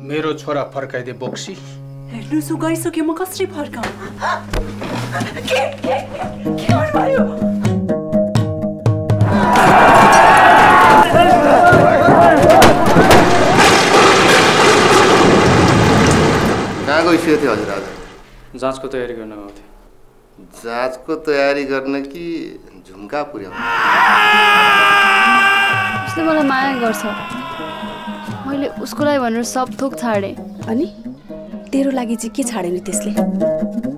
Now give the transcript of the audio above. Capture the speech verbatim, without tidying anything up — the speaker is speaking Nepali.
मेरो छोरा फर्काइदे बोक्सी। हेर्नुसु गइसक्यो म कसरी फर्काऊ? के के के गर्नुभयो? कहाँ गइसक्यो थियो हजुर आज? जाँचको तयारी गर्न गएको थिएँ। जाँचको तयारी गर्न कि झुम्का पुर्याउन? उसले मलाई माया गर्छ। मैले उसको लागि भनेर सब थोक छाडे। अनि तेरो लागि चाहिँ के छाडे नि त्यसले?